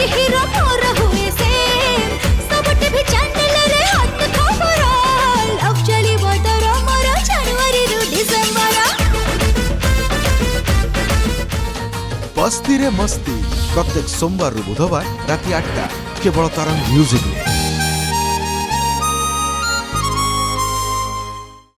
Hero मोर हुए same सब TV channel रे हट खबर लव चली बदर मोर जनवरी रु डिसेंबर बस्तीरे मस्ती प्रत्येक सोमवार रु बुधवार राति 8टा केवल तरंग म्यूजिक।